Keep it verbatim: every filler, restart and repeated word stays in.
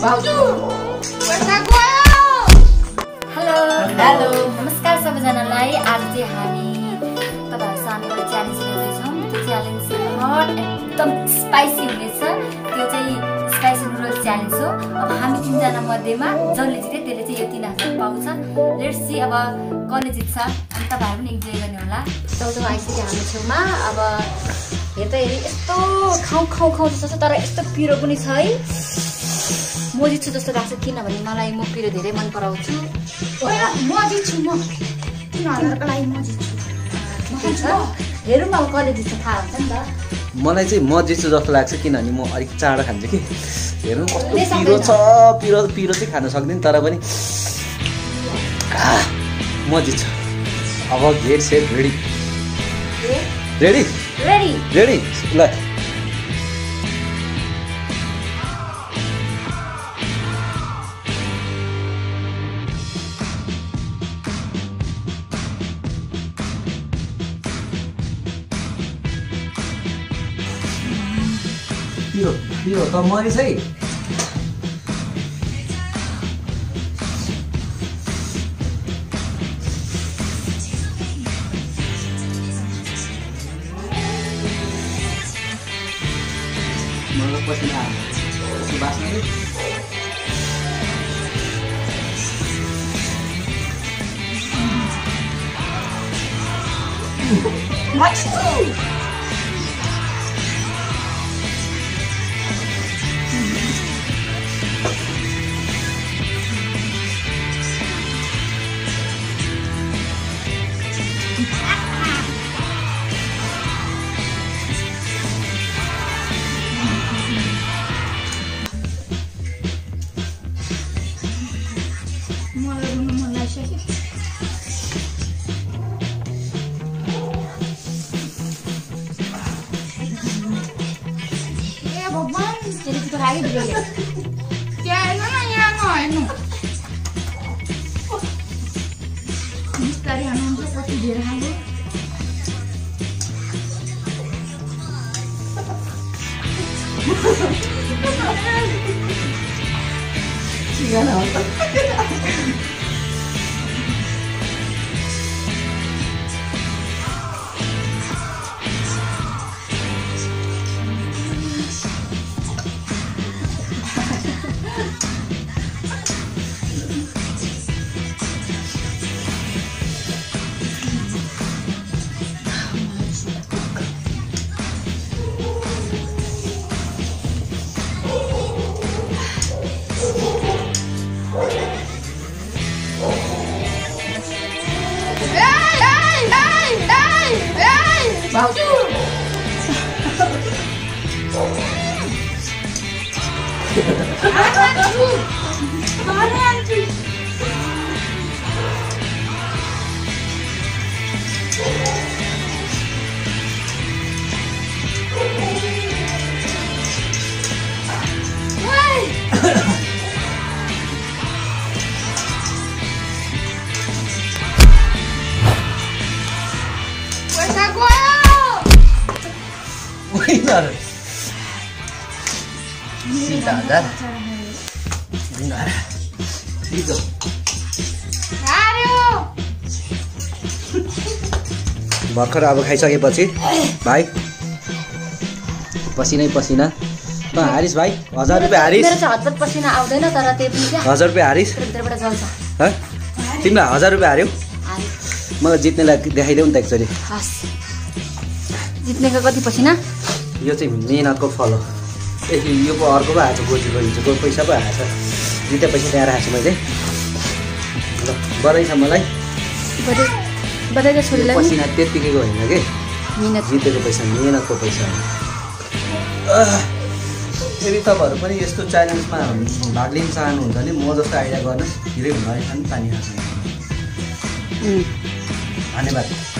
Hello hello नमस्कार सबैजनालाई। आज चाहिँ हामी तपाईहरु सामु एउटा च्यालेन्ज ल्याउँदैछौँ। त्यो च्यालेन्ज हट एकदम स्पाइसी हुनेछ। त्यो चाहिँ स्पाइसी नुडल्स च्यालेन्ज हो। अब हामी तीनजना मध्येमा जसले जिते त्यसले चाहिँ यो तीन हजार पाउँछ। लेट्स सी अब कसले जित्छ। अनि तपाईहरु पनि इन्जोय गर्ने होला। चौधो आइसक्यो हाम्रो छेउमा। अब हेर्दा हेरि यस्तो खाउ खाउ खाउ जस्तो छ, तर यस्तो पिरो पनि छ है। म जित्छु जस्तो लाग्छ, किनभने मलाई म पिरो धेरै मन पराउँछु। म जित्छु, म तीन हजारको लागि म जित्छु। हेरौँ अब कसले जित्छ थाहा हुन्छ नि त। मलाई चाहिँ म जित्छु जस्तो लाग्छ, किनभने म अलिक चाँडो खान्छु कि। हेर्नु कस्तो पिरो छ। पिरो पिरो चाहिँ खान सक्दिनँ, तर पनि म जित्छु। अब get set ready ready ready ready ल पिरो पिरो त मरिस है। मलाई पसिना आयो बास्ने बिस्तारै हाल्नुहुन्छ, कति धेरै हाल्नु। भाउजू भर्खर अब खाइसकेपछि भाइ पसिनै पसिना। त हारिस भाइ हजार रुपियाँ हारिस। मेरो चाहिँ हतपत पसिना आउँदैन, तर त्यही पनि क्या हजार रुपियाँ हारिस। भित्रबाट चल्छ। है तिमीलाई हजार रुपियाँ हार्यौ। मलाई जित्नेलाई देखाइदेऊ नि त एकचोटि। हस् जित्नेको कति पसिना। यो चाहिँ मेहनतको फल हो। ए यो पो अर्को पो आएको छ, गोजीको हिजोको पैसा पो आएको छ। जितेपछि त्यहाँ राखेको छु मैले। ल बधाई छ मलाई। बधाई बधाई त छोरीलाई। पसिना त्यत्तिकैको होइन कि, मिहिनेत जितेको पैसा मेहनतको पैसा हो। यदि तपाईँहरू पनि यस्तो च्यालेन्जमा भाग लिन चाहनुहुन्छ भने म जस्तो आइडिया गर्नुहोस्। हिरै हुन रहेछ नि पानी खान्छ। धन्यवाद।